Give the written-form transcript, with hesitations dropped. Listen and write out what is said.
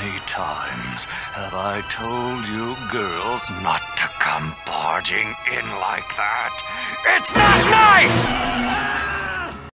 many times have I told you girls not to come barging in like that? It's not nice!